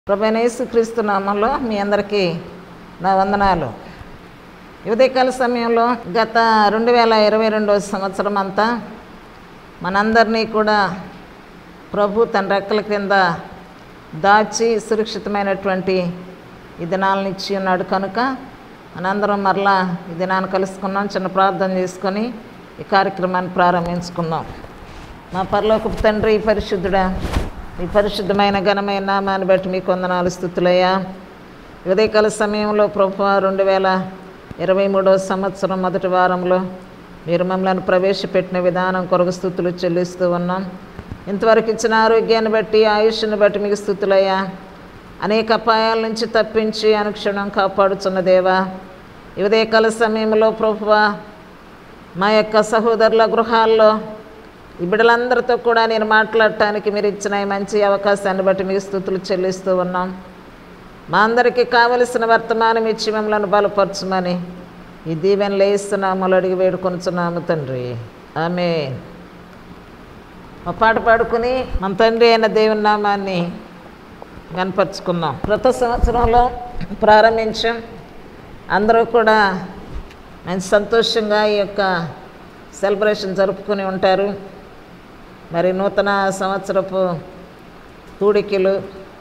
ప్రభువైన యేసుక్రీస్తు నామములో మీ అందరికీ నా వందనాలు. ఉదయకాల సమయంలో గత 2022 సంవత్సరం అంతా మనందరినీ కూడా ప్రభు తన రెక్కల క్రింద దాచి సురక్షితమైనటువంటి ఈ దినాలను ఇచ్చి ఉన్నాడు కనుక మనందరం మరలా ఈ దినాన్ని కలుసుకున్నాం. చిన్న ప్రార్థన చేసుకొని ఈ కార్యక్రమాన్ని ప్రారంభించుకున్నాం. మా పరలోకపు తండ్రి, పరిశుద్ధుడా, ఈ పరిశుద్ధమైన ఘనమైన నామాన్ని బట్టి మీకు వందనాలు, స్తుతులయ్యా. ఉదయకాల సమయంలో ప్రభువా 2023 సంవత్సరం మొదటి వారంలో మీరు మమ్మల్ని ప్రవేశపెట్టిన విధానం కొరకు స్తుతులు చెల్లిస్తూ ఉన్నాం. ఇంతవరకు ఇచ్చిన ఆరోగ్యాన్ని బట్టి, ఆయుష్ని బట్టి మీకు స్తుతులయ్యా. అనేక అపాయాల నుంచి తప్పించి అనుక్షణం కాపాడుచున్న దేవా, ఈ ఉదయకాల సమయంలో ప్రభువా మా యొక్క సహోదరుల గృహాల్లో ఈ బిడ్డలందరితో కూడా నేను మాట్లాడటానికి మీరు ఇచ్చిన ఈ మంచి అవకాశాన్ని బట్టి మీకు స్తుతులు చెల్లిస్తూ ఉన్నాం. మా అందరికీ కావలసిన వర్తమానం ఇచ్చి మమ్మల్ని బలపరచమని ఈ దీవెనలు వేస్తున్నాము, అడిగి వేడుకొనుచున్నాము తండ్రి, ఆమేన్. మా పాట పాడుకుని మన తండ్రి అయిన దేవుని నామాన్ని కనపరుచుకున్నాం. క్రొత్త సంవత్సరంలో ప్రారంభించాం. అందరూ కూడా మంచి సంతోషంగా ఈ యొక్క సెలబ్రేషన్ జరుపుకుని ఉంటారు. మరి నూతన సంవత్సరపు తూడికలు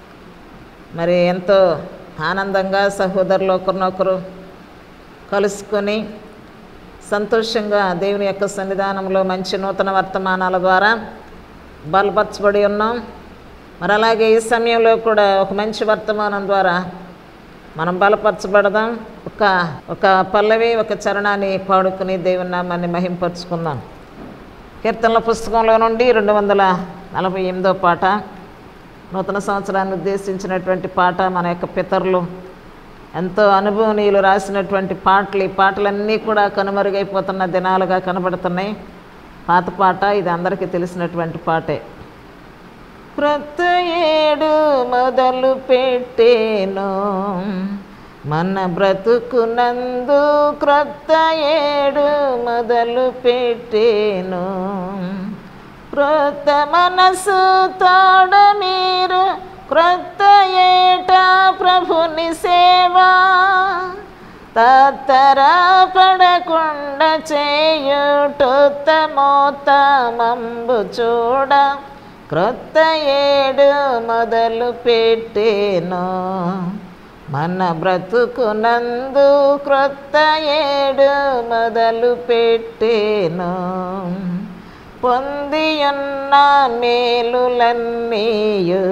మరి ఎంతో ఆనందంగా సహోదరులు ఒకరినొకరు కలుసుకొని సంతోషంగా దేవుని యొక్క సన్నిధానంలో మంచి నూతన వర్తమానాల ద్వారా బలపరచబడి ఉన్నాం. మరి అలాగే ఈ సమయంలో కూడా ఒక మంచి వర్తమానం ద్వారా మనం బలపరచబడదాం. ఒక పల్లవి, ఒక చరణాన్ని పాడుకుని దేవుని నామాన్ని మహింపరుచుకుందాం. కీర్తనల పుస్తకంలో నుండి 248వ పాట, నూతన సంవత్సరాన్ని ఉద్దేశించినటువంటి పాట. మన యొక్క పితరులు ఎంతో అనుభవనీయులు రాసినటువంటి పాటలు. ఈ పాటలన్నీ కూడా కనుమరుగైపోతున్న దినాలుగా కనబడుతున్నాయి. పాత పాట ఇది, అందరికీ తెలిసినటువంటి పాటే. క్రొత్త ఏడు మొదలు పెట్టేను మన బ్రతుకునందు, క్రొత్త ఏడు మొదలు పెట్టేను. క్రొత్త మనసు తోడ మీరు క్రొత్త ఏట ప్రభుని సేవా తత్తరా పడకుండా చేయుటోత్తమోత్తమంబు చూడ, క్రొత్త ఏడు మొదలు పెట్టేను మన బ్రతుకునందు, క్రొత్త ఏడు మొదలు పెట్టేను. పొందియున్న మేలులన్నీయు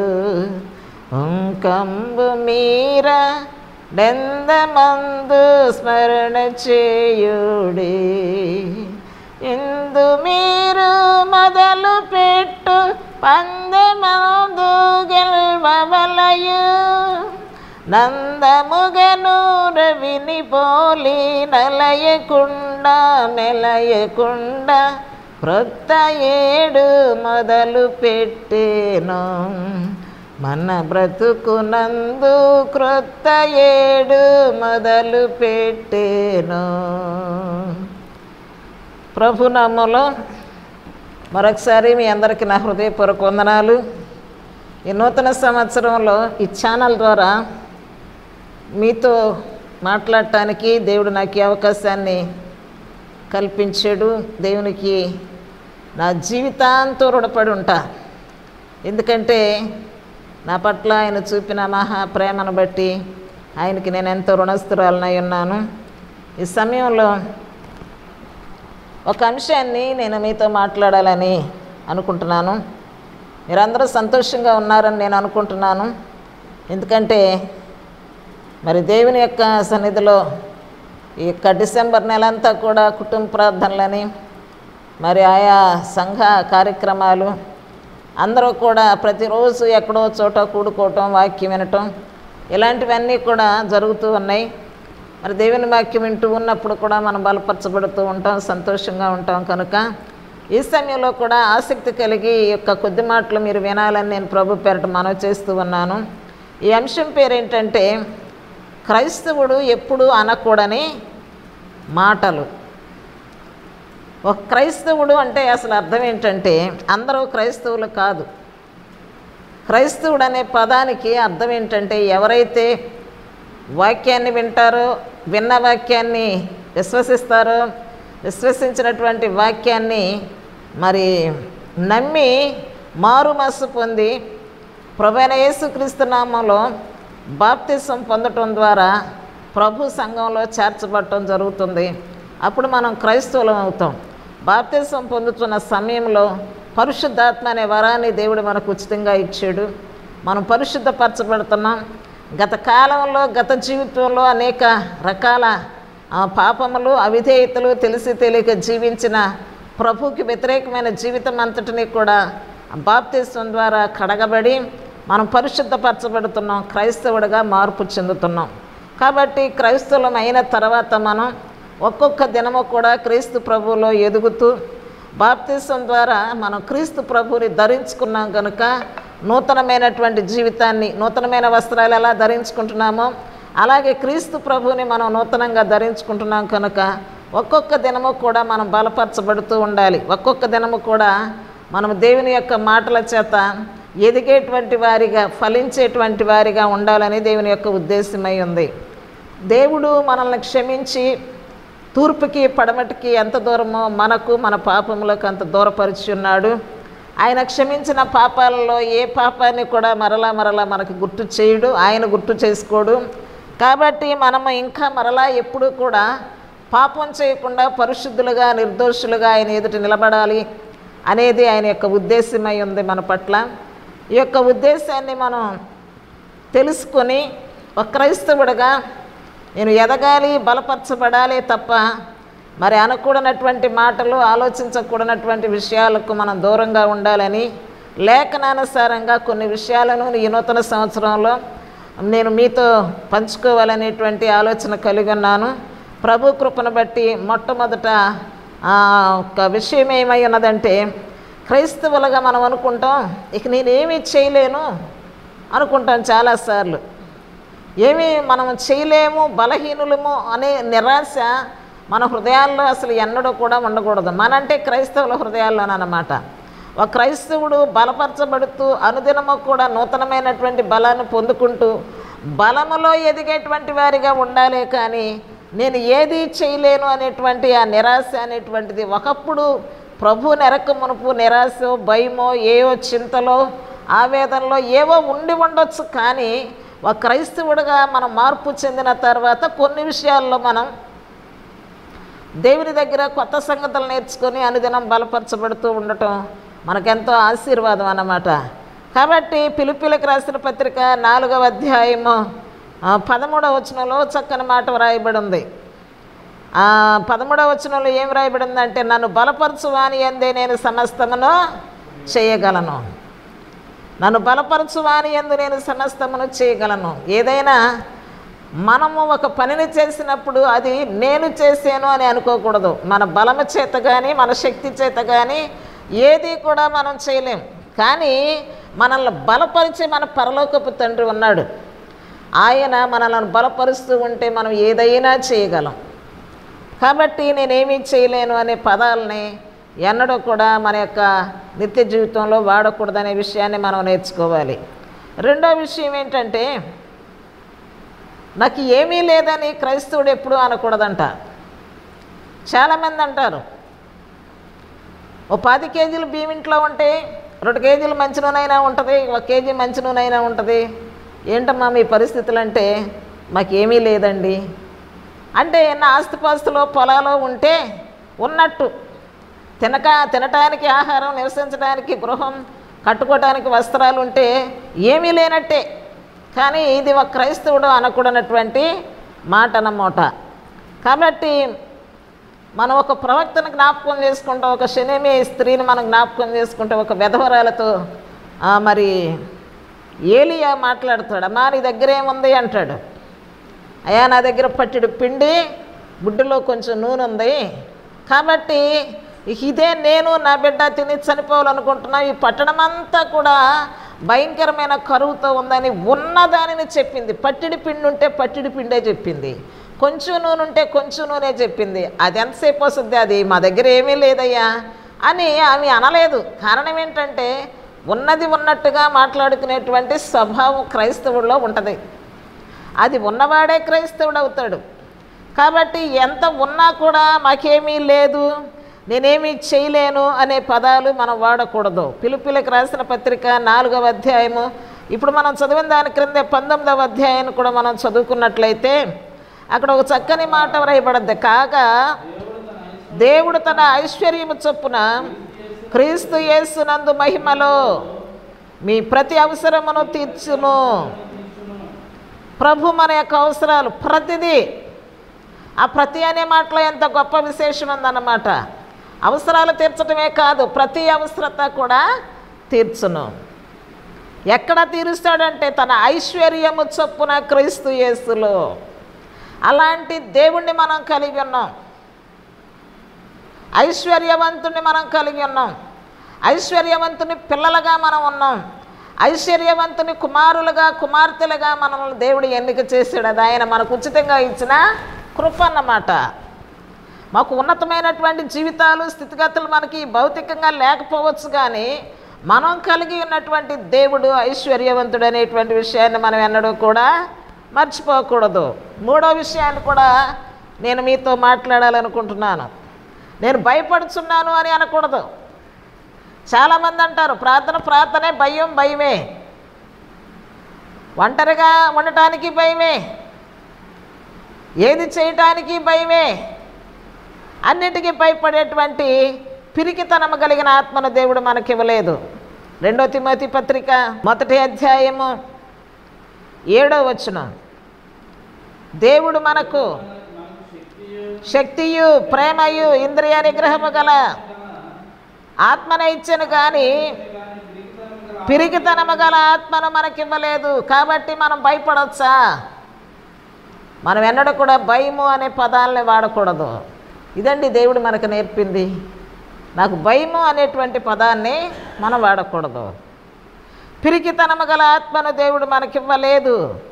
ఉంకంబు మీర డెందమందు స్మరణ చేయుడి. ఇందు మీరు మొదలు పెట్టు పందెమందు గెల్వవలయు, నందముగను రవిని పోలి నలయకుండా మెలయకుండా, క్రొత్త ఏడు మొదలు పెట్టేను మన బ్రతుకునందు, క్రొత్త ఏడు మొదలు పెట్టేను. ప్రభునామములో మరొకసారి మీ అందరికీ నా హృదయపూర్వక వందనాలు. ఈ నూతన సంవత్సరంలో ఈ ఛానల్ ద్వారా మీతో మాట్లాడటానికి దేవుడు నాకు ఈ అవకాశాన్ని కల్పించాడు. దేవునికి నా జీవితాంతం రుణపడి ఉంటా. ఎందుకంటే నా పట్ల ఆయన చూపిన మహా ప్రేమను బట్టి ఆయనకి నేను ఎంతో రుణస్తురాలనై ఉన్నాను. ఈ సమయంలో ఒక అంశాన్ని నేను మీతో మాట్లాడాలని అనుకుంటున్నాను. మీరందరూ సంతోషంగా ఉన్నారని నేను అనుకుంటున్నాను. ఎందుకంటే మరి దేవుని యొక్క సన్నిధిలో ఈ యొక్క డిసెంబర్ నెలంతా కూడా కుటుంబ ప్రార్థనలని, మరి ఆయా సంఘ కార్యక్రమాలు, అందరూ కూడా ప్రతిరోజు ఎక్కడో చోట కూడుకోవటం, వాక్యం వినటం, ఇలాంటివన్నీ కూడా జరుగుతూ ఉన్నాయి. మరి దేవుని వాక్యం వింటూ ఉన్నప్పుడు కూడా మనం బలపరచబడుతూ ఉంటాం, సంతోషంగా ఉంటాం. కనుక ఈ సమయంలో కూడా ఆసక్తి కలిగి ఈ యొక్క కొద్ది మాటలు మీరు వినాలని నేను ప్రభు పేరట మనవి చేస్తూ ఉన్నాను. ఈ అంశం పేరేంటంటే క్రైస్తవుడు ఎప్పుడు అనకూడని మాటలు. ఒక క్రైస్తవుడు అంటే అసలు అర్థం ఏంటంటే అందరూ క్రైస్తవులు కాదు. క్రైస్తవుడు అనే పదానికి అర్థం ఏంటంటే ఎవరైతే వాక్యాన్ని వింటారో, విన్న వాక్యాన్ని విశ్వసిస్తారో, విశ్వసించినటువంటి వాక్యాన్ని మరి నమ్మి మారు మనసు పొంది ప్రభువైన యేసుక్రీస్తు నామములో బాప్తిసం పొందటం ద్వారా ప్రభు సంఘంలో చేర్చబడటం జరుగుతుంది. అప్పుడు మనం క్రైస్తవులం అవుతాం. బాప్తిసం పొందుతున్న సమయంలో పరిశుద్ధాత్మ అనే వరాన్ని దేవుడు మనకు ఉచితంగా ఇచ్చాడు. మనం పరిశుద్ధపరచబడుతున్నాం. గత కాలంలో, గత జీవితంలో అనేక రకాల పాపములు, అవిధేయతలు తెలిసి తెలియక జీవించిన ప్రభువుకి వ్యతిరేకమైన జీవితం అంతటినీ కూడా బాప్తిసం ద్వారా కడగబడి మనం పరిశుద్ధపరచబడుతున్నాం, క్రైస్తవుడిగా మార్పు చెందుతున్నాం. కాబట్టి క్రైస్తవులం అయిన తర్వాత మనం ఒక్కొక్క దినము కూడా క్రీస్తు ప్రభువులో ఎదుగుతూ బాప్తిసం ద్వారా మనం క్రీస్తు ప్రభువుని ధరించుకున్నాం కనుక నూతనమైనటువంటి జీవితాన్ని, నూతనమైన వస్త్రాలు ఎలా ధరించుకుంటున్నామో అలాగే క్రీస్తు ప్రభువుని మనం నూతనంగా ధరించుకుంటున్నాం కనుక ఒక్కొక్క దినము కూడా మనం బలపరచబడుతూ ఉండాలి. ఒక్కొక్క దినము కూడా మనం దేవుని యొక్క మాటల చేత ఎదిగేటువంటి వారిగా, ఫలించేటువంటి వారిగా ఉండాలని దేవుని యొక్క ఉద్దేశమై ఉంది. దేవుడు మనల్ని క్షమించి తూర్పుకి పడమటికి ఎంత దూరమో మనకు, మన పాపములకు అంత దూరపరిచి ఉన్నాడు. ఆయన క్షమించిన పాపాలలో ఏ పాపాన్ని కూడా మరలా మనకు గుర్తు చేయడు, ఆయన గుర్తు చేసుకోడు. కాబట్టి మనము ఇంకా మరలా ఎప్పుడూ కూడా పాపం చేయకుండా పరిశుద్ధులుగా, నిర్దోషులుగా ఆయన ఎదుట నిలబడాలి అనేది ఆయన యొక్క ఉద్దేశమై ఉంది మన పట్ల. ఈ యొక్క ఉద్దేశాన్ని మనం తెలుసుకొని ఒక క్రైస్తవుడిగా నేను ఎదగాలి, బలపరచబడాలి తప్ప మరి అనకూడనటువంటి మాటలు, ఆలోచించకూడనటువంటి విషయాలకు మనం దూరంగా ఉండాలని లేఖనానుసారంగా కొన్ని విషయాలను ఈ నూతన సంవత్సరంలో నేను మీతో పంచుకోవాలనేటువంటి ఆలోచన కలిగి ఉన్నాను. ప్రభు కృపను బట్టి మొట్టమొదట ఒక విషయం ఏమై ఉన్నదంటే, క్రైస్తవులుగా మనం అనుకుంటాం ఇక నేనేమీ చేయలేను అనుకుంటాం చాలాసార్లు. ఏమీ మనం చేయలేము, బలహీనులము అనే నిరాశ మన హృదయాల్లో అసలు ఎన్నడూ కూడా ఉండకూడదు. మనంటే క్రైస్తవుల హృదయాల్లోనమాట. ఒక క్రైస్తవుడు బలపరచబడుతూ అనుదినము కూడా నూతనమైనటువంటి బలాన్ని పొందుకుంటూ బలములో ఎదిగేటువంటి వారిగా ఉండాలి. కానీ నేను ఏది చేయలేను అనేటువంటి ఆ నిరాశ అనేటువంటిది ఒకప్పుడు ప్రభు నెరక మునుపు నిరాశో, భయమో, ఏవో చింతలో, ఆవేదనలో ఏవో ఉండి ఉండొచ్చు. కానీ ఒక క్రైస్తవుడిగా మనం మార్పు చెందిన తర్వాత కొన్ని విషయాల్లో మనం దేవుని దగ్గర కొత్త సంగతులు నేర్చుకొని అనుదినం బలపరచబడుతూ ఉండటం మనకెంతో ఆశీర్వాదం అన్నమాట. కాబట్టి ఫిలిప్పీలకు రాసిన పత్రిక 4వ అధ్యాయము 13వ వచనంలో చక్కని మాట వ్రాయబడి ఉంది. 13వ వచనంలో ఏం వ్రాయబడిందంటే, నన్ను బలపరచువాని యందే నేను సమస్తమును చేయగలను. నన్ను బలపరచువాని యందు నేను సమస్తమును చేయగలను. ఏదైనా మనము ఒక పనిని చేసినప్పుడు అది నేను చేశాను అని అనుకోకూడదు. మన బలము చేత కానీ, మన శక్తి చేత కానీ ఏది కూడా మనం చేయలేం. కానీ మనల్ని బలపరిచే మన పరలోకపు తండ్రి ఉన్నాడు. ఆయన మనల్ని బలపరుస్తూ ఉంటే మనం ఏదైనా చేయగలం. కాబట్టి నేనేమీ చేయలేను అనే పదాలని ఎన్నడూ కూడా మన యొక్క నిత్య జీవితంలో వాడకూడదనే విషయాన్ని మనం నేర్చుకోవాలి. రెండో విషయం ఏంటంటే, నాకు ఏమీ లేదని క్రైస్తవుడు ఎప్పుడూ అనకూడదంట. చాలామంది అంటారు, ఓ 10 కేజీలు బియ్యం ఇంట్లో ఉంటే 2 కేజీలు మంచి నూనె ఉంటుంది, 1 కేజీ మంచి నూనె ఉంటుంది. ఏంటమ్మా మీ పరిస్థితులు అంటే, మాకేమీ లేదండి అంటే ఎన్న ఆస్తిపాస్తులో పొలాలో ఉంటే ఉన్నట్టు, తినటానికి ఆహారం, నివసించడానికి గృహం, కట్టుకోవడానికి వస్త్రాలు ఉంటే ఏమీ లేనట్టే. కానీ ఇది ఒక క్రైస్తవుడు అనకూడనటువంటి మాట అన్నమాట. కాబట్టి మనం ఒక ప్రవక్తను జ్ఞాపకం చేసుకుంటాం, ఒక షనేమి స్త్రీని మనం జ్ఞాపకం చేసుకుంటాం. ఒక విధవరాలతో మరి ఏలియా మాట్లాడతాడు, అమ్మా నీ దగ్గర ఏముంది అంటాడు. అయ్యా నా దగ్గర పట్టెడు పిండి, గుడ్డులో కొంచెం నూనె ఉంది, కాబట్టి ఇదే నేను నా బిడ్డ తిని చనిపోవాలనుకుంటున్నా. ఈ పట్టణం అంతా కూడా భయంకరమైన కరువుతో ఉందని ఉన్నదానిని చెప్పింది. పట్టిడి పిండి ఉంటే పట్టిడి పిండే చెప్పింది, కొంచెం నూనె ఉంటే కొంచెం నూనె చెప్పింది. అది ఎంతసేపు వస్తుంది, అది మా దగ్గర ఏమీ లేదయ్యా అని ఆమె అనలేదు. కారణం ఏంటంటే ఉన్నది ఉన్నట్టుగా మాట్లాడుకునేటువంటి స్వభావం క్రైస్తవుల్లో ఉంటుంది. అది ఉన్నవాడే క్రైస్తవుడు అవుతాడు. కాబట్టి ఎంత ఉన్నా కూడా మాకేమీ లేదు, నేనేమీ చేయలేను అనే పదాలు మనం వాడకూడదు. పిలుపులకు రాసిన పత్రిక 4వ అధ్యాయము, ఇప్పుడు మనం చదివిన దాని క్రింద 19వ అధ్యాయాన్ని కూడా మనం చదువుకున్నట్లయితే అక్కడ ఒక చక్కని మాట వ్రాయబడద్ది. కాగా దేవుడు తన ఐశ్వర్యము చొప్పున క్రీస్తు యేసునందు మహిమలో మీ ప్రతి అవసరమును తీర్చును. ప్రభు మన యొక్క అవసరాలు ప్రతిదీ, ఆ ప్రతి అనే మాటలో ఎంత గొప్ప విశేషం ఉందన్నమాట. అవసరాలు తీర్చడమే కాదు, ప్రతి అవసరత కూడా తీర్చును. ఎక్కడ తీరుస్తాడంటే తన ఐశ్వర్యము చొప్పున క్రీస్తు యేసులో. అలాంటి దేవుణ్ణి మనం కలిగి ఉన్నాం. ఐశ్వర్యవంతుని మనం కలిగి ఉన్నాం. ఐశ్వర్యవంతుని పిల్లలుగా మనం ఉన్నాం. ఐశ్వర్యవంతుని కుమారులుగా కుమార్తెలుగా మనల్ని దేవుడు ఎన్నిక చేశాడు. అది ఆయన మనకు ఉచితంగా ఇచ్చిన కృప అన్నమాట. మాకు ఉన్నతమైనటువంటి జీవితాలు స్థితిగతులు మనకి భౌతికంగా లేకపోవచ్చు, కానీ మనం కలిగి ఉన్నటువంటి దేవుడు ఐశ్వర్యవంతుడు అనేటువంటి విషయాన్ని మనం ఎన్నడూ కూడా మర్చిపోకూడదు. మూడో విషయాన్ని కూడా నేను మీతో మాట్లాడాలనుకుంటున్నాను. నేను భయపడుచున్నాను అని అనకూడదు. చాలామంది అంటారు ప్రార్థనే, భయమే, ఒంటరిగా ఉండటానికి భయమే, ఏది చేయటానికి భయమే, అన్నిటికీ భయపడేటువంటి పిరికితనము కలిగిన ఆత్మను దేవుడు మనకివ్వలేదు. 2వ తిమోతి పత్రిక 1వ అధ్యాయము 7వ వచనం, దేవుడు మనకు శక్తియు ప్రేమయు ఇంద్రియ నిగ్రహము గల ఆత్మను ఇచ్చెను, కానీ పిరికితనము గల ఆత్మను మనకివ్వలేదు. కాబట్టి మనం భయపడవచ్చా? మనం ఎన్నడూ కూడా భయము అనే పదాలని వాడకూడదు. ఇదండి దేవుడు మనకు నేర్పింది. నాకు భయము అనేటువంటి పదాన్ని మనం వాడకూడదు. పిరికితనము గల ఆత్మను దేవుడు మనకివ్వలేదు.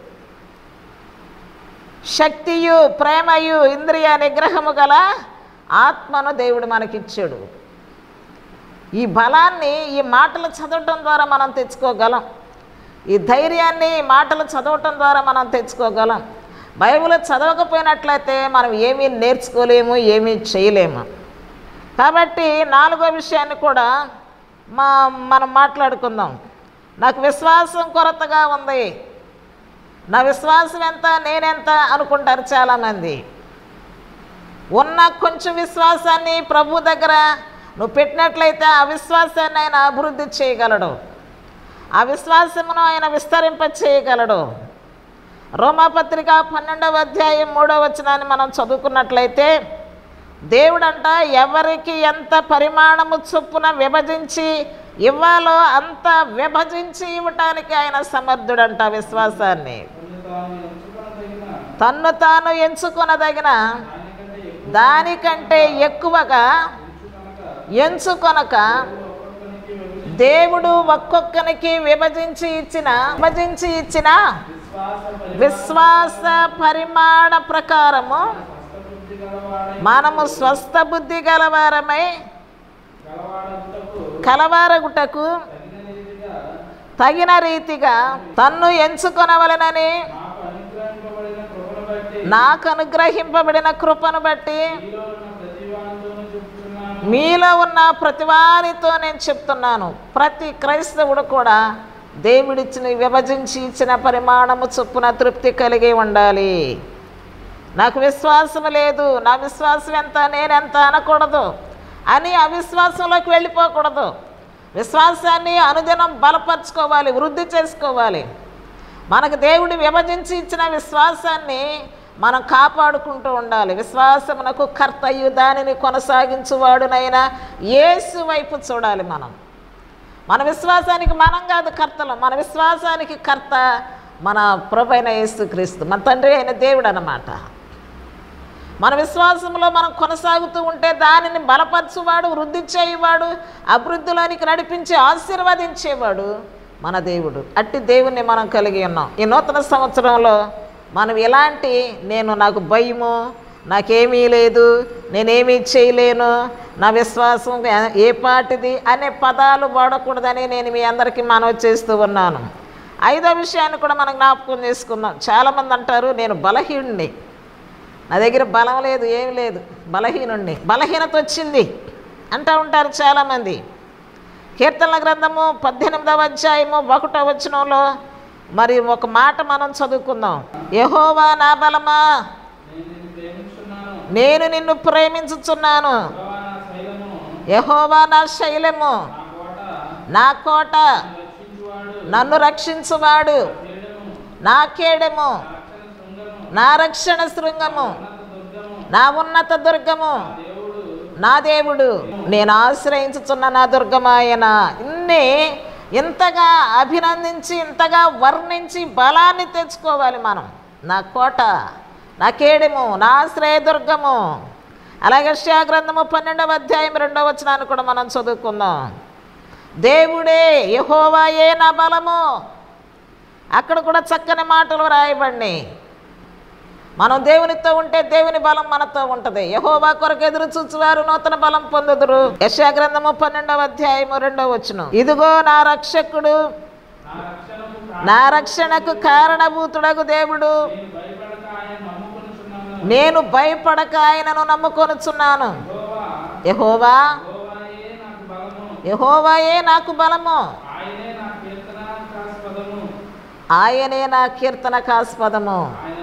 శక్తియు ప్రేమయు ఇంద్రియ నిగ్రహము గల ఆత్మను దేవుడు మనకిచ్చాడు. ఈ బలాన్ని ఈ మాటలు చదవటం ద్వారా మనం తెచ్చుకోగలం. ఈ ధైర్యాన్ని ఈ మాటలు చదవటం ద్వారా మనం తెచ్చుకోగలం. బైబిల్ చదవకపోయినట్లయితే మనం ఏమీ నేర్చుకోలేము, ఏమీ చేయలేము. కాబట్టి 4వ విషయాన్ని కూడా మనం మాట్లాడుకుందాం. నాకు విశ్వాసం కొరతగా ఉంది. నా విశ్వాసం ఎంత, నేనెంత అనుకుంటారు చాలామంది. ఉన్న కొంచెం విశ్వాసాన్ని ప్రభు దగ్గర నువ్వు పెట్టినట్లయితే ఆ విశ్వాసాన్ని ఆయన అభివృద్ధి చేయగలడు. ఆ విశ్వాసమును ఆయన విస్తరింప చేయగలడు. రోమాపత్రిక 12వ అధ్యాయం 3వ వచనాన్ని మనం చదువుకున్నట్లయితే దేవుడంట ఎవరికి ఎంత పరిమాణము చొప్పున విభజించి ఇవ్వాలో అంత విభజించి ఇవ్వటానికి ఆయన సమర్థుడంట. విశ్వాసాన్ని తన్ను తాను ఎంచుకొనదగిన దానికంటే ఎక్కువగా ఎంచుకొనక దేవుడు ఒక్కొక్కనికి విభజించి ఇచ్చిన విశ్వాస పరిమాణ ప్రకారము మనము స్వస్థ బుద్ధి గలవారమై కలవారగుటకు తగిన రీతిగా తన్ను ఎంచుకొనవలెనని నాకు అనుగ్రహింపబడిన కృపను బట్టి మీలో ఉన్న ప్రతివానితో నేను చెప్తున్నాను. ప్రతి క్రైస్తవుడు కూడా దేవుడిచ్చిన విభజించి ఇచ్చిన పరిమాణము చొప్పున తృప్తి కలిగి ఉండాలి. నాకు విశ్వాసం లేదు, నా విశ్వాసం ఎంత, నేనెంత అనకూడదు అని అవిశ్వాసంలోకి వెళ్ళిపోకూడదు. విశ్వాసాన్ని అనుదినం బలపరుచుకోవాలి, వృద్ధి చేసుకోవాలి. మనకు దేవుడు విభజించి ఇచ్చిన విశ్వాసాన్ని మనం కాపాడుకుంటూ ఉండాలి. విశ్వాసమునకు కర్తయు దానిని కొనసాగించువాడునైనా యేసు వైపు చూడాలి. మన విశ్వాసానికి మనం కాదు కర్తలు, మన విశ్వాసానికి కర్త మన ప్రభువైన యేసుక్రీస్తు, మన తండ్రి అయిన దేవుడు అన్నమాట. మన విశ్వాసంలో మనం కొనసాగుతూ ఉంటే దానిని బలపరచువాడు, వృద్ధి చేయవాడు, అభివృద్ధిలోనికి నడిపించి ఆశీర్వదించేవాడు మన దేవుడు. అట్టి దేవుణ్ణి మనం కలిగి ఉన్నాం. ఈ నూతన సంవత్సరంలో మనం ఎలాంటి నాకు భయము, నాకేమీ లేదు, నేనేమీ చేయలేను, నా విశ్వాసం ఏ పాటిది అనే పదాలు వాడకూడదని నేను మీ అందరికీ మనవి చేస్తూ ఉన్నాను. 5వ విషయాన్ని కూడా మనం జ్ఞాపకం చేసుకుందాం. చాలామంది అంటారు నేను బలహీనుడిని, నా దగ్గర బలం లేదు, ఏమి లేదు, బలహీనుడిని, బలహీనత వచ్చింది అంటూ ఉంటారు చాలామంది. కీర్తనల గ్రంథము 18వ అధ్యాయము 1వ వచనంలో మరి ఒక మాట మనం చదువుకుందాం. యెహోవా నా బలమా, నేను నిన్ను ప్రేమించుచున్నాను. యెహోవా నా శైలము, నా కోట, నన్ను రక్షించువాడు, నా కేడెము, నా రక్షణ శృంగము, నా ఉన్నత దుర్గము, నా దేవుడు, నేను ఆశ్రయించుచున్న నా దుర్గమాయన. ఇన్ని ఇంతగా అభినందించి ఇంతగా వర్ణించి బలాన్ని తెచ్చుకోవాలి మనం. నా కోట, నా కేడెము, నా ఆశ్రయదుర్గము. అలాగే యెషయా గ్రంథము 12వ అధ్యాయం 2వ వచనాన్ని కూడా మనం చదువుకుందాం. దేవుడే యెహోవాయే నా బలము. అక్కడ కూడా చక్కని మాటలు రాయబడినాయి. మనం దేవునితో ఉంటే దేవుని బలం మనతో ఉంటుంది. యెహోవా కొరకు ఎదురు చూచువారు నూతన బలం పొందుదురు. యెషయా గ్రంథము 12వ అధ్యాయము 2వ వచనం. ఇదిగో నా రక్షకుడు, నా రక్షణకు కారణభూతుడగు దేవుడు, నేను భయపడక ఆయనను నమ్ముకొనుచున్నాను. యెహోవా, యెహోవాయే నాకు బలము, ఆయనే నా కీర్తనకాస్పదము,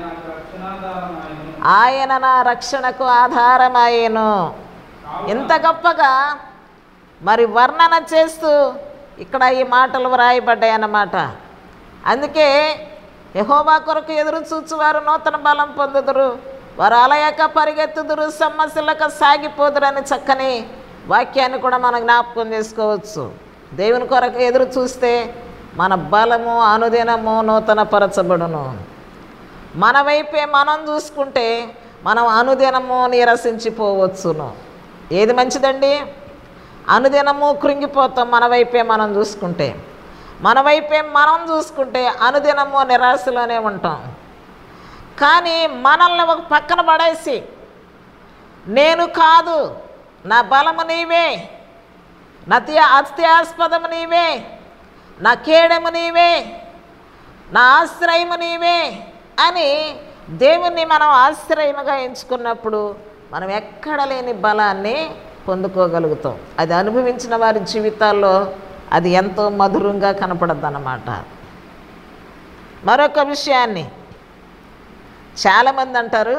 ఆయన నా రక్షణకు ఆధారమాయేను. ఇంత గొప్పగా మరి వర్ణన చేస్తూ ఇక్కడ ఈ మాటలు వ్రాయబడ్డాయి అన్నమాట. అందుకే యెహోవా కొరకు ఎదురు చూచువారు నూతన బలం పొందుదురు, వారు అలయక పరిగెత్తుదురు, సమ్మసిల్లక సాగిపోదురని చక్కని వాక్యాన్ని కూడా మనం జ్ఞాపకం చేసుకోవచ్చు. దేవుని కొరకు ఎదురు చూస్తే మన బలము అనుదినము నూతన పరచబడును. మన వైపే మనం చూసుకుంటే మనం అనుదినము నీరసించిపోవచ్చును. ఏది మంచిదండి? అనుదినము కృంగిపోతాం మన వైపే మనం చూసుకుంటే. మన వైపే మనం చూసుకుంటే అనుదినము నిరాశలోనే ఉంటాం. కానీ మనల్ని ఒక పక్కన పడేసి నేను కాదు, నా బలము నీవే, నా అత్యాస్పదము నీవే, నా కేడము నీవే, నా ఆశ్రయము నీవే అని దేవుణ్ణి మనం ఆశ్రయముగా ఎంచుకున్నప్పుడు మనం ఎక్కడ లేని బలాన్ని పొందుకోగలుగుతాం. అది అనుభవించిన వారి జీవితాల్లో అది ఎంతో మధురంగా కనపడద్దు అన్నమాట. మరొక విషయాన్ని చాలామంది అంటారు,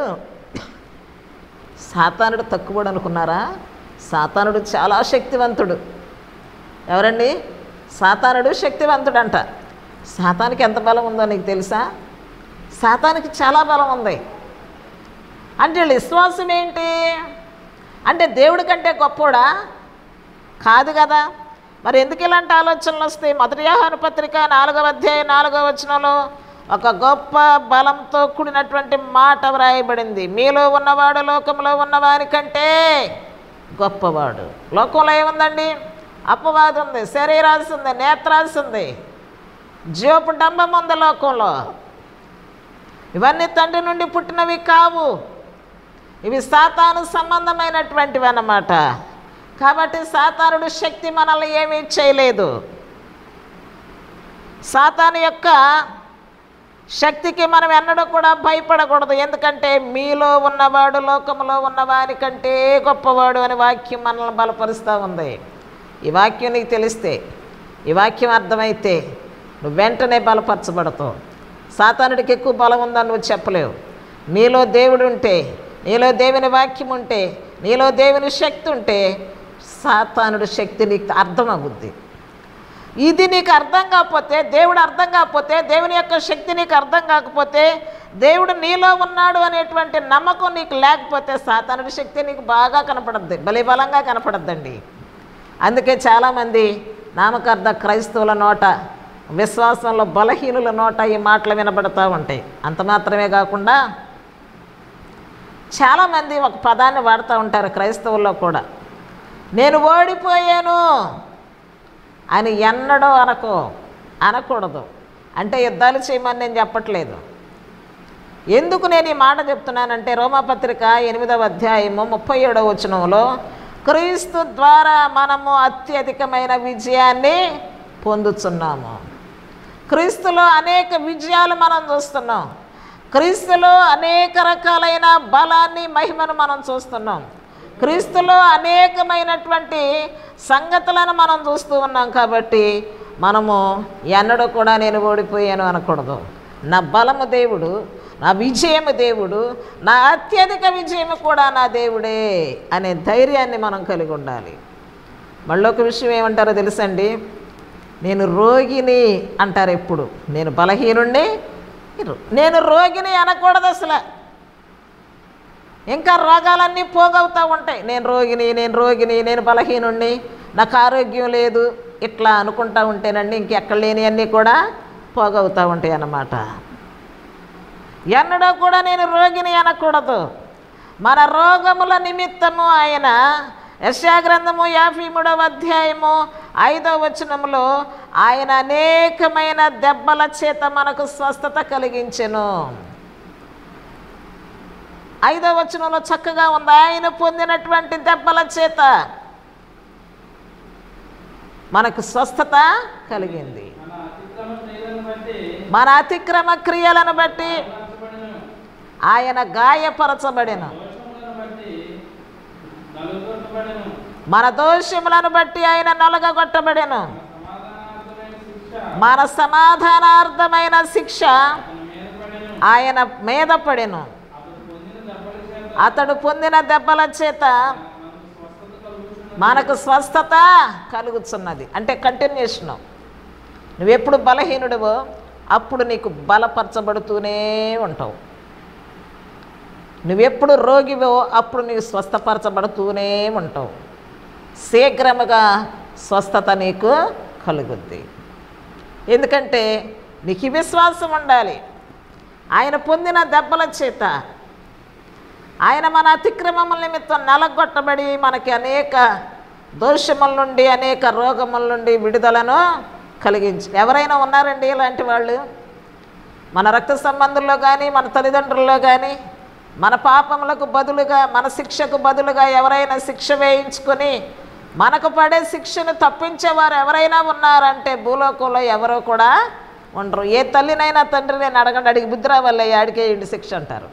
సాతానుడు తక్కువడు అనుకున్నారా? సాతానుడు చాలా శక్తివంతుడు. ఎవరండి? సాతానుడు శక్తివంతుడంట. సాతానికి ఎంత బలం ఉందో నీకు తెలుసా? సాతానికి చాలా బలం ఉంది. అంటే విశ్వాసం ఏంటి అంటే దేవుడి కంటే గొప్పోడా? కాదు కదా. మరి ఎందుకు ఇలాంటి ఆలోచనలు వస్తాయి? 1 యోహాను పత్రిక 4వ అధ్యాయం 4వ వచనంలో ఒక గొప్ప బలంతో కూడినటువంటి మాట వ్రాయబడింది. మీలో ఉన్నవాడు లోకంలో ఉన్నవారి కంటే గొప్పవాడు. లోకంలో ఏముందండి? అపవాది ఉంది, శరీరాశ ఉంది, నేత్రాశ ఉంది, జీవపు డంబం ఉంది లోకంలో. ఇవన్నీ తండ్రి నుండి పుట్టినవి కావు, ఇవి సాతాను సంబంధమైనటువంటివి అన్నమాట. కాబట్టి సాతానుడు శక్తి మనల్ని ఏమీ చేయలేదు. సాతాను యొక్క శక్తికి మనం ఎన్నడూ కూడా భయపడకూడదు. ఎందుకంటే మీలో ఉన్నవాడు లోకంలో ఉన్నవారి కంటే గొప్పవాడు అని వాక్యం మనల్ని బలపరుస్తూ ఉంది. ఈ వాక్యం నీకు తెలిస్తే, ఈ వాక్యం అర్థమైతే నువ్వు వెంటనే బలపరచబడతావు. సాతానుడికి ఎక్కువ బలం ఉందని నువ్వు చెప్పలేవు. నీలో దేవుడు ఉంటే, నీలో దేవుని వాక్యం ఉంటే, నీలో దేవుని శక్తి ఉంటే సాతానుడి శక్తి నీకు అర్థమవుద్ది. ఇది నీకు అర్థం కాకపోతే, దేవుడు అర్థం కాకపోతే, దేవుని యొక్క శక్తి నీకు అర్థం కాకపోతే, దేవుడు నీలో ఉన్నాడు అనేటువంటి నమ్మకం నీకు లేకపోతే సాతానుడి శక్తి నీకు బాగా కనపడద్ది, బలంగా కనపడద్దండి. అందుకే చాలామంది నామకార్థ క్రైస్తవుల నోట, విశ్వాసంలో బలహీనుల నోట ఈ మాటలు వినబడుతూ ఉంటాయి. అంత మాత్రమే కాకుండా చాలామంది ఒక పదాన్ని వాడుతూ ఉంటారు క్రైస్తవుల్లో కూడా, నేను ఓడిపోయాను అని ఎన్నడో అనకూడదు. అంటే యుద్ధాలు చేయమని నేను చెప్పట్లేదు. ఎందుకు నేను ఈ మాట చెప్తున్నానంటే రోమాపత్రిక 8వ అధ్యాయము 37వ వచనంలో క్రీస్తు ద్వారా మనము అత్యధికమైన విజయాన్ని పొందుతున్నాము. క్రీస్తులో అనేక విజయాలు మనం చూస్తున్నాం. క్రీస్తులో అనేక రకాలైన బలాన్ని, మహిమను మనం చూస్తున్నాం. క్రీస్తులో అనేకమైనటువంటి సంగతులను మనం చూస్తూ ఉన్నాం. కాబట్టి మనము ఎన్నడూ కూడా నేను ఓడిపోయాను అనకూడదు. నా బలము దేవుడు, నా విజయము దేవుడు, నా అత్యధిక విజయము కూడా నా దేవుడే అనే ధైర్యాన్ని మనం కలిగి ఉండాలి. మళ్ళీ ఒక విషయం ఏమంటారో తెలుసండి, నేను రోగిని అంటారు ఎప్పుడు. నేను బలహీనుణ్ణి, నేను రోగిని అనకూడదు అసలు. ఇంకా రోగాలన్నీ పోగవుతూ ఉంటాయి. నేను రోగిని, నేను బలహీనుణ్ణి, నాకు ఆరోగ్యం లేదు, ఇట్లా అనుకుంటూ ఉంటేనండి ఇంకెక్కడ లేనివన్నీ కూడా పోగవుతూ ఉంటాయి అన్నమాట. ఎన్నడూ కూడా నేను రోగిని అనకూడదు. మన రోగముల నిమిత్తము ఆయన యెషయా గ్రంథము 53వ అధ్యాయము 5వ వచనములో ఆయన అనేకమైన దెబ్బల చేత మనకు స్వస్థత కలిగించెను. 5వ వచనంలో చక్కగా ఉంది, ఆయన పొందినటువంటి దెబ్బల చేత మనకు స్వస్థత కలిగింది. మన అతిక్రమ క్రియలను బట్టి ఆయన గాయపరచబడెను, మన దోషములను బట్టి ఆయన నలగగొట్టబడెను. మన సమాధానార్థమైన శిక్ష ఆయన మీద పడెను, అతడు పొందిన దెబ్బల చేత మనకు స్వస్థత కలుగుతున్నది. అంటే కంటిన్యూషను. నువ్వెప్పుడు బలహీనుడివో అప్పుడు నీకు బలపరచబడుతూనే ఉంటావు. నువ్వెప్పుడు రోగివో అప్పుడు నీకు స్వస్థపరచబడుతూనే ఉంటావు. శీఘ్రముగా స్వస్థత నీకు కలుగుద్ది. ఎందుకంటే నీకు విశ్వాసం ఉండాలి. ఆయన పొందిన దెబ్బల చేత ఆయన మన అతిక్రమముల నిమిత్తం నలగొట్టబడి మనకి అనేక దోషముల నుండి, అనేక రోగముల నుండి విడుదలను కలిగించి. ఎవరైనా ఉన్నారండి ఇలాంటి వాళ్ళు? మన రక్త సంబంధుల్లో కానీ, మన తల్లిదండ్రుల్లో కానీ, మన పాపములకు బదులుగా, మన శిక్షకు బదులుగా ఎవరైనా శిక్ష వేయించుకొని మనకు పడే శిక్షను తప్పించేవారు ఎవరైనా ఉన్నారంటే భూలోకంలో ఎవరో కూడా ఉండరు. ఏ తల్లినైనా తండ్రిని అడగండి, అడిగి బుద్ధి రావాలయ్య ఆడికే ఇంటి శిక్ష అంటారు.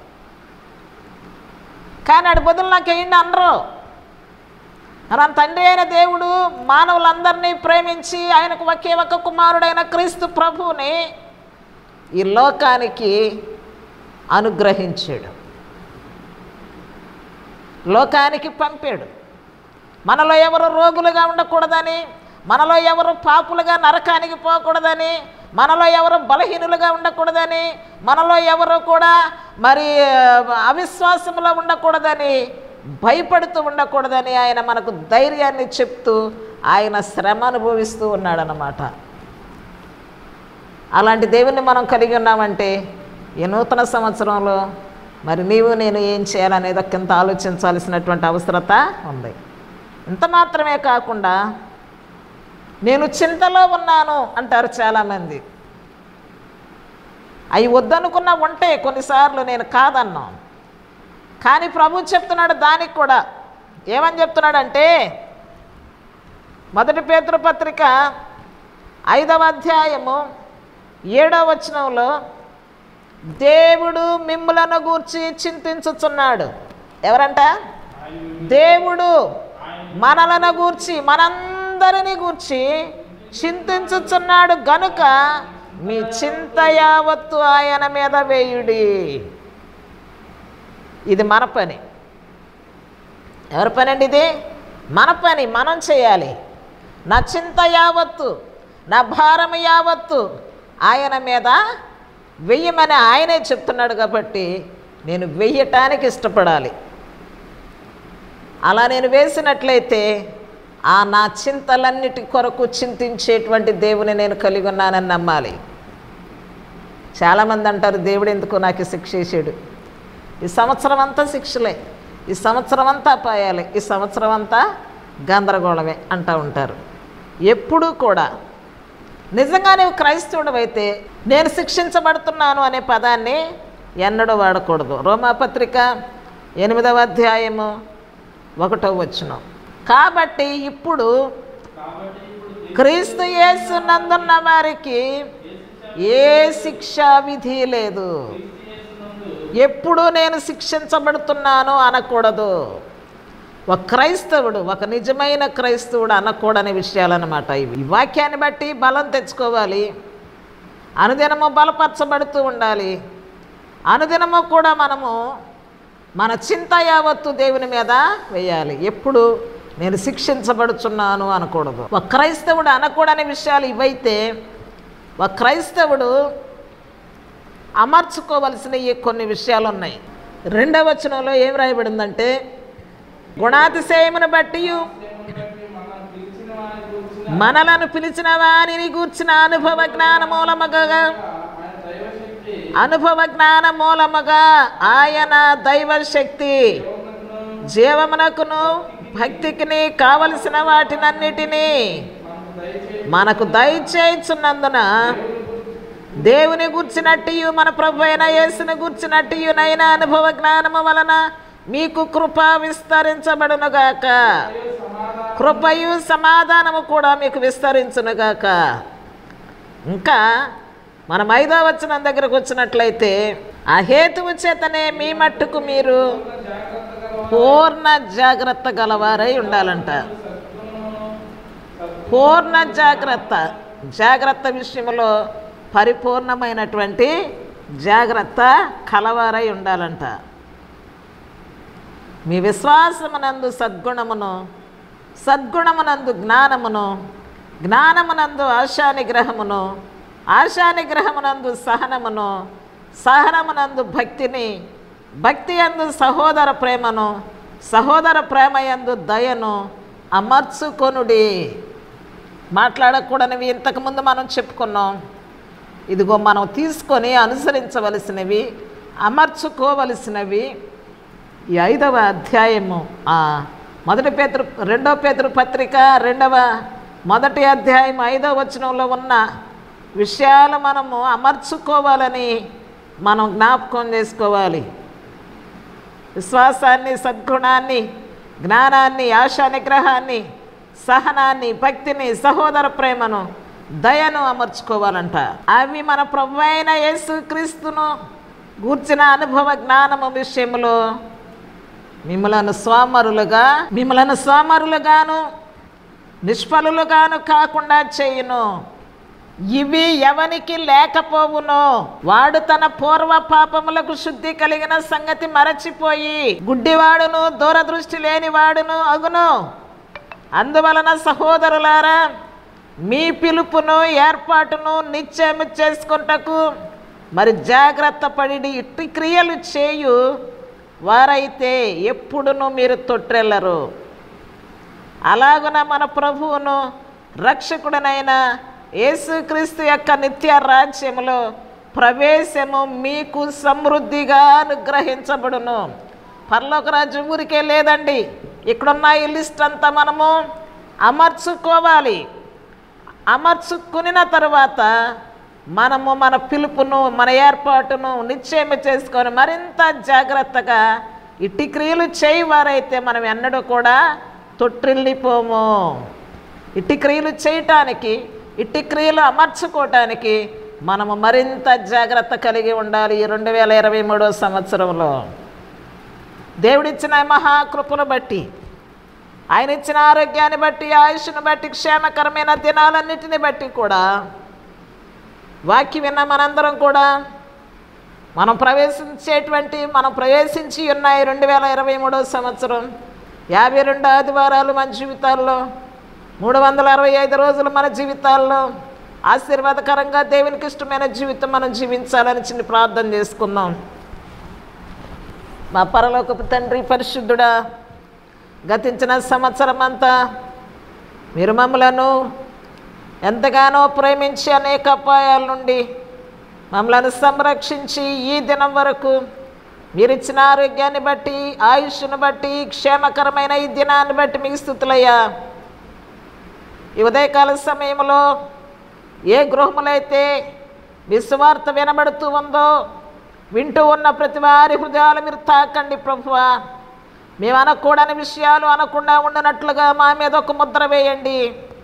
కానీ ఆడి బదులు నాకు వేయండి అనరు. మన తండ్రి అయిన దేవుడు మానవులందరినీ ప్రేమించి ఆయనకు ఒకే ఒక కుమారుడైన క్రీస్తు ప్రభువుని ఈ లోకానికి అనుగ్రహించాడు, లోకానికి పంపాడు. మనలో ఎవరు రోగులుగా ఉండకూడదని, మనలో ఎవరు పాపులుగా నరకానికి పోకూడదని, మనలో ఎవరు బలహీనులుగా ఉండకూడదని, మనలో ఎవరు కూడా మరి అవిశ్వాసంలో ఉండకూడదని, భయపడుతూ ఉండకూడదని ఆయన మనకు ధైర్యాన్ని చెప్తూ ఆయన శ్రమ అనుభవిస్తూ ఉన్నాడనమాట. అలాంటి దేవుణ్ణి మనం కలిగి ఉన్నామంటే ఈ నూతన సంవత్సరంలో మరి నీవు నేను ఏం చేయాలనేది ఒకంత ఆలోచించాల్సినటువంటి అవసరత ఉంది. ఇంత మాత్రమే కాకుండా నేను చింతలో ఉన్నాను అంటారు చాలామంది. అవి వద్దనుకున్న ఉంటే కొన్నిసార్లు నేను కాదన్నాను. కానీ ప్రభు చెప్తున్నాడు దానికి కూడా. ఏమని చెప్తున్నాడంటే 1 పేతురు పత్రిక 5వ అధ్యాయము 7వ వచనంలో దేవుడు మిమ్ములను గూర్చి చింతించుచున్నాడు. ఎవరంట? దేవుడు మనలను గూర్చి, మనందరిని గూర్చి చింతించుచున్నాడు గనుక మీ చింత యావత్తు ఆయన మీద వేయుడి. ఇది మన పని. ఎవరి పని అండి ఇది? మన పని, మనం చేయాలి. నా చింత యావత్తు, నా భారం యావత్తు ఆయన మీద వెయ్యమని ఆయనే చెప్తున్నాడు. కాబట్టి నేను వెయ్యటానికి ఇష్టపడాలి. అలా నేను వేసినట్లయితే ఆ నా చింతలన్నిటి కొరకు చింతించేటువంటి దేవుని నేను కలిగి ఉన్నానని నమ్మాలి. చాలామంది అంటారు దేవుడు ఎందుకు నాకు శిక్ష చేసాడు, ఈ సంవత్సరం అంతా శిక్షలే, ఈ సంవత్సరం అంతా అపాయాలే, ఈ సంవత్సరం అంతా గందరగోళమే అంటూ ఉంటారు. ఎప్పుడూ కూడా నిజంగా నువ్వు క్రైస్తవుడు అయితే నేను శిక్షించబడుతున్నాను అనే పదాన్ని ఎన్నడూ వాడకూడదు. రోమాపత్రిక 8వ అధ్యాయము 1వ వచనం. కాబట్టి ఇప్పుడు క్రీస్తు యేసు నందున్న వారికి ఏ శిక్షా విధి లేదు. ఎప్పుడు నేను శిక్షించబడుతున్నాను అనకూడదు. ఒక క్రైస్తవుడు, ఒక నిజమైన క్రైస్తవుడు అనకూడని విషయాలన్నమాట ఇవి. ఈ వాక్యాన్ని బట్టి బలం తెచ్చుకోవాలి. అనుదినము బలపరచబడుతూ ఉండాలి. అనుదినము కూడా మనము మన చింత యావత్తు దేవుని మీద వేయాలి. ఎప్పుడు నేను శిక్షించబడుచున్నాను అనకూడదు. ఒక క్రైస్తవుడు అనకూడని విషయాలు ఇవైతే ఒక క్రైస్తవుడు అమర్చుకోవలసిన ఈ కొన్ని విషయాలు ఉన్నాయి. 2వ వచనంలో ఏం రాయబడిందంటే, గుణాతిశయమును బట్టి మనలను పిలిచిన వారిని గూర్చిన అనుభవ జ్ఞాన మూలముగా ఆయన దైవశక్తి జీవమునకును భక్తికిని కావలసిన వాటినన్నిటినీ మనకు దయచేయుచున్నందున దేవుని గూర్చినట్టు మన ప్రభు అయిన యేసుని గూర్చినట్టునైన అనుభవ జ్ఞానము వలన మీకు కృప విస్తరించబడునుగాక. కృపయు సమాధానము కూడా మీకు విస్తరించునుగాక. ఇంకా మనం 5వ వచనం దగ్గరకు వచ్చినట్లయితే, ఆ హేతువు చేతనే మీ మట్టుకు మీరు పూర్ణ జాగ్రత్త గలవారై ఉండాలంట. పూర్ణ జాగ్రత్త విషయంలో పరిపూర్ణమైనటువంటి జాగ్రత్త కలవారై ఉండాలంట. మీ విశ్వాసమునందు సద్గుణమునందు జ్ఞానమునందు ఆశానిగ్రహమును, ఆశానిగ్రహమునందు సహనమునందు భక్తి యందు సహోదర ప్రేమను, సహోదర ప్రేమయందు దయను అమర్చుకొనుడి. మాట్లాడకూడనివి ఇంతకుముందు మనం చెప్పుకున్నాం. ఇదిగో మనం తీసుకొని అనుసరించవలసినవి, అమర్చుకోవలసినవి ఈ 5వ అధ్యాయము 2 పేతురు పత్రిక 1వ అధ్యాయం 5వ వచనంలో ఉన్న విషయాలు మనము అమర్చుకోవాలని మనం జ్ఞాపకం చేసుకోవాలి. విశ్వాసాన్ని, సద్గుణాన్ని, జ్ఞానాన్ని, ఆశానిగ్రహాన్ని, సహనాన్ని, భక్తిని, సహోదర ప్రేమను, దయను అమర్చుకోవాలంట. అవి మన ప్రభు అయిన యేసుక్రీస్తును గూర్చిన అనుభవ జ్ఞానము విషయంలో మిమ్మలను సోమరులుగాను నిష్ఫలులుగాను కాకుండా చేయును. ఇవి ఎవనికి లేకపోవునో వాడు తన పూర్వ పాపములకు శుద్ధి కలిగిన సంగతి మరచిపోయి గుడ్డివాడును దూరదృష్టి లేనివాడును అగును. అందువలన సహోదరులారా, మీ పిలుపును ఏర్పాటును నిశ్చయము చేసుకొనుటకు మరి జాగ్రత్త పడి ఇట్టి క్రియలు చేయు వారైతే ఎప్పుడును మీరు తొట్రెళ్ళరు. అలాగున మన ప్రభువును రక్షకుడనైన యేసుక్రీస్తు యొక్క నిత్య రాజ్యములో ప్రవేశము మీకు సమృద్ధిగా అనుగ్రహించబడును. పరలోక రాజ్యం ఊరికే లేదండి. ఇక్కడున్న ఈ లిస్ట్ అంతా మనము అమర్చుకోవాలి. అమర్చుకున్న తర్వాత మనము మన పిలుపును, మన ఏర్పాటును నిశ్చయం చేసుకొని మరింత జాగ్రత్తగా ఇట్టి క్రియలు చేయవారైతే మనం ఎన్నడూ కూడా తొట్టిల్లిపోము. ఇట్టి క్రియలు చేయటానికి, ఇట్టి క్రియలు అమర్చుకోవటానికి మనము మరింత జాగ్రత్త కలిగి ఉండాలి. ఈ 2023వ సంవత్సరంలో దేవుడిచ్చిన మహాకృపను బట్టి, ఆయన ఇచ్చిన ఆరోగ్యాన్ని బట్టి, ఆయుష్ను బట్టి, క్షేమకరమైన దినాలన్నిటిని బట్టి కూడా వాక్యం విన్న మనందరం కూడా మనం ప్రవేశించి ఉన్న 2023వ సంవత్సరం 52 ఆదివారాలు మన జీవితాల్లో, 365 రోజులు మన జీవితాల్లో ఆశీర్వాదకరంగా దేవునికి ఇష్టమైన జీవితం మనం జీవించాలని చిన్న ప్రార్థన చేసుకుందాం. మా పరలోకపు తండ్రి పరిశుద్ధుడా, గతించిన సంవత్సరం అంతా మీరు మమ్మలను ఎంతగానో ప్రేమించి అనేక అపాయాల నుండి మమ్మలను సంరక్షించి ఈ దినం వరకు మీరిచ్చిన ఆరోగ్యాన్ని బట్టి, ఆయుష్ను బట్టి, క్షేమకరమైన ఈ దినాన్ని బట్టి మీకు స్తుతులయ్యా. ఈ ఉదయకాల సమయంలో ఏ గృహములైతే మీ సువార్త వినబడుతూ ఉందో వింటూ ఉన్న ప్రతి వారి హృదయాలు మీరు తాకండి ప్రభువా. మేము అనకూడని విషయాలు అనకుండా ఉండనట్లుగా మా మీద ఒక ముద్ర వేయండి.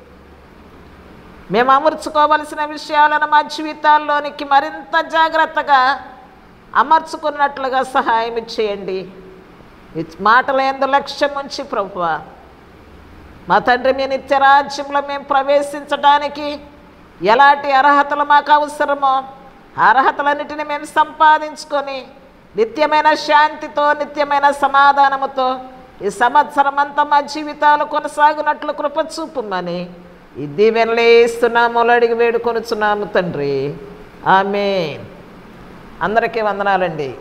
మేము అమర్చుకోవలసిన విషయాలను మా జీవితాల్లోనికి మరింత జాగ్రత్తగా అమర్చుకున్నట్లుగా సహాయం చేయండి. ఈ మాటల యందు లక్ష్యం ఉంచి ప్రభువా, మా తండ్రి మీ నిత్యరాజ్యంలో మేము ప్రవేశించడానికి ఎలాంటి అర్హతలు మాకు అవసరమో అర్హతలన్నిటిని మేము సంపాదించుకొని నిత్యమైన శాంతితో నిత్యమైన సమాధానముతో ఈ సంవత్సరం అంతా మా జీవితాలు కొనసాగునట్లు కృప చూపుమని ఈ దీవెనలు ఇస్తున్నాము, అడిగి వేడుకొనుచున్నాము తండ్రి. ఆమేన్. అందరికీ వందనాలండి.